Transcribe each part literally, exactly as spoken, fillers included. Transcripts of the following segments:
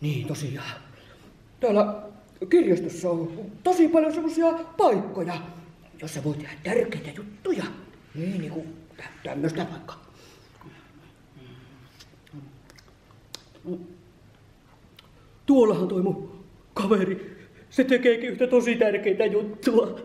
Niin tosiaan. Täällä kirjastossa on tosi paljon semmosia paikkoja, jossa voi tehdä tärkeitä juttuja. Niin, niin kuin tä tämmöstä vaikka. Tuollahan toi mun kaveri, se tekeekin yhtä tosi tärkeitä juttua.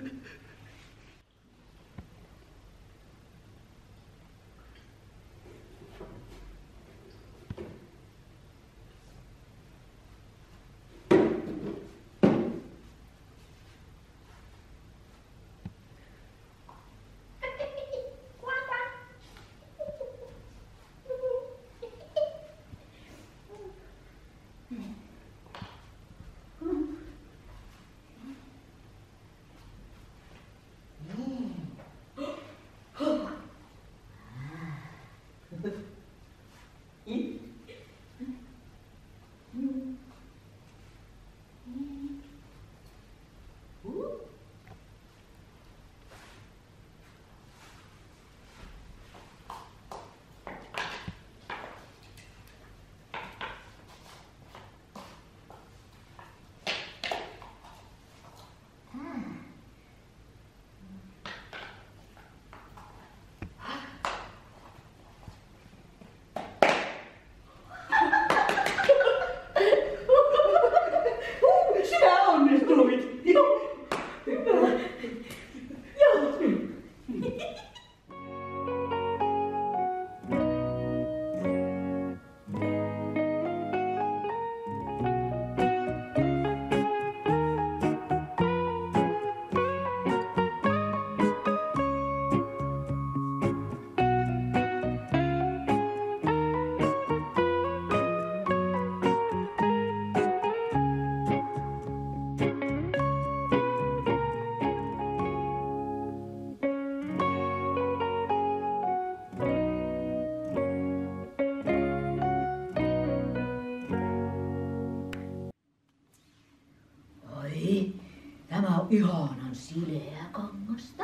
Tämä on ihanan sileä kangasta.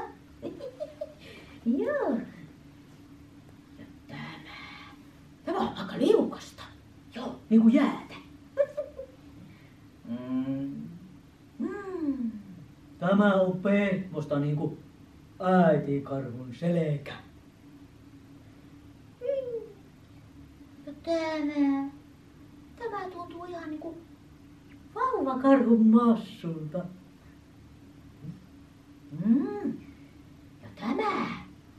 Joo. Ja tämä. Tämä on aika liukasta. Joo, niin kuin jäätä. Mm. Mm. Tämä on pehmosta niin kuin äitikarhun selkä. Mm. Ja tämä. Tämä tuntuu ihan niin kuin vauvakarhun massulta. Mm. Ja tämä.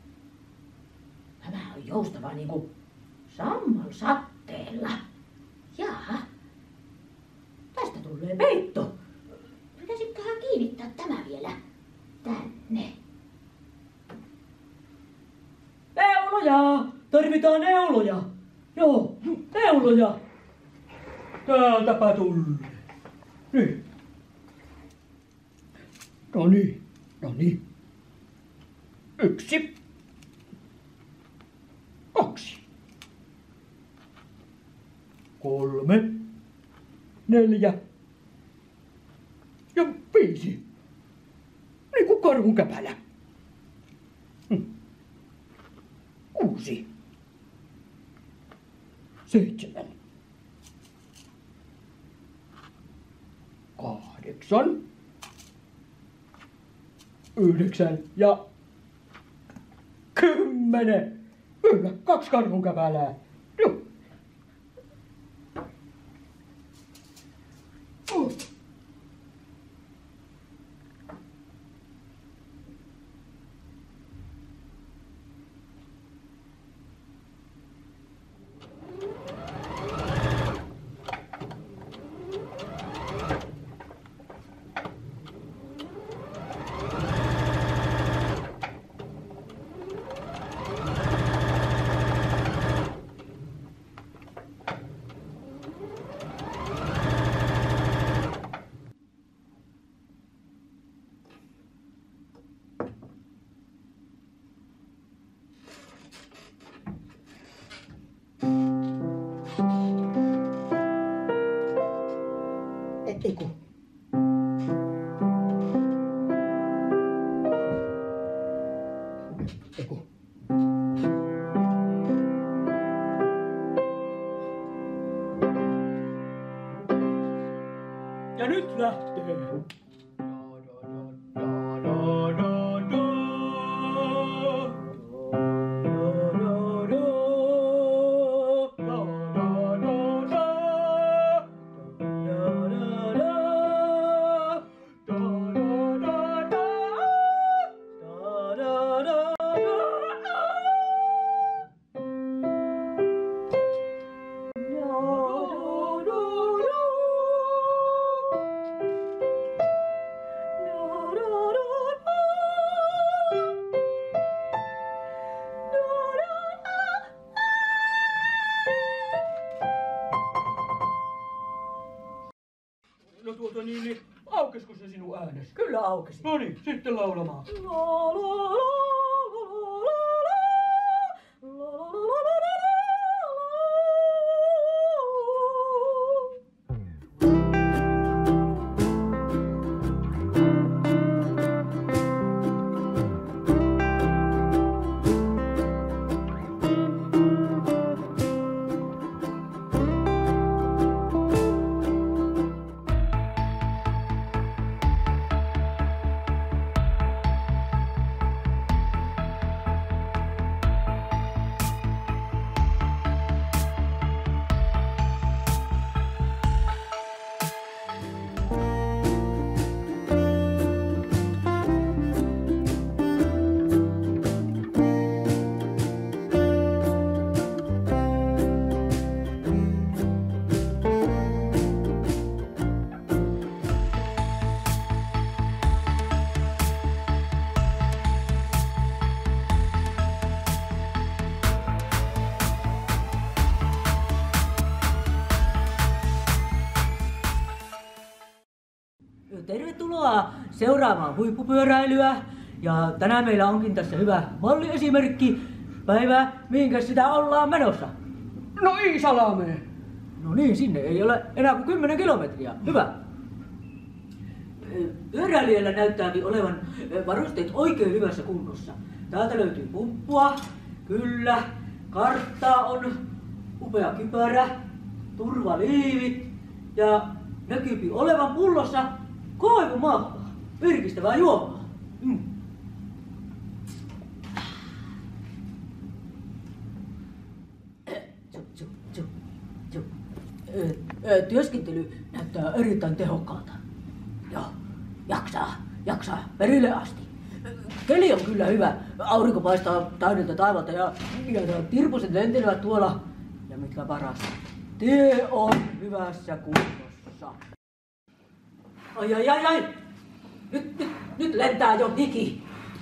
Tämä on joustava niin kuin sammal satteella. Jaa. Tästä tulee peitto. Pitäisiköhän kiinnittää tämä vielä tänne. Neuloja! Tarvitaan neuloja! Joo, neuloja! Täältäpä tulee. Niin. No niin, no niin. Yksi. Kaksi. Kolme. Neljä. Ja viisi. Niin kuin karhun käpälä. Hm. Kuusi. Seitsemän. Kahdeksan. Yhdeksän ja kymmenen. Kyllä, kaksi karhun käpälää. Joo. Oh. Eiku. Eiku. lähtee. No tuota niin, niin aukesko se sinun äänesi? Kyllä aukesi. No niin, sitten laulamaan. Tervetuloa seuraamaan huippupyöräilyä. Ja tänään meillä onkin tässä hyvä malliesimerkki. Päivä, minkä sitä ollaan menossa? No Iisalameen. No niin, sinne ei ole enää kuin kymmenen kilometriä. Hyvä. Pyöräilijällä näyttääkin olevan varusteet oikein hyvässä kunnossa. Täältä löytyy pumppua, kyllä, karttaa on, upea kypärä, turvaliivit ja näkyypi olevan pullossa koivumahvaa, virkistävää juomaa. Mm. Työskentely näyttää erittäin tehokkaalta. Joo, jaksaa, jaksaa perille asti. Keli on kyllä hyvä. Aurinko paistaa täydeltä taivalta ja, ja tirpuset lentelevät tuolla. Ja mitkä parasta, tie on hyvässä kunnossa. Ai ai ai ai! Nyt, nyt, nyt lentää jo hiki.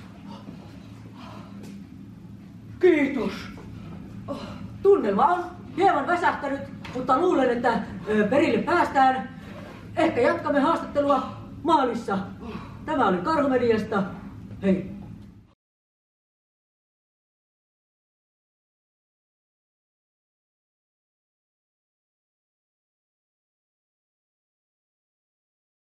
Kiitos. Tunnelma on hieman väsähtänyt, mutta luulen, että perille päästään. Ehkä jatkamme haastattelua maalissa. Tämä oli Karhumediasta. Hei!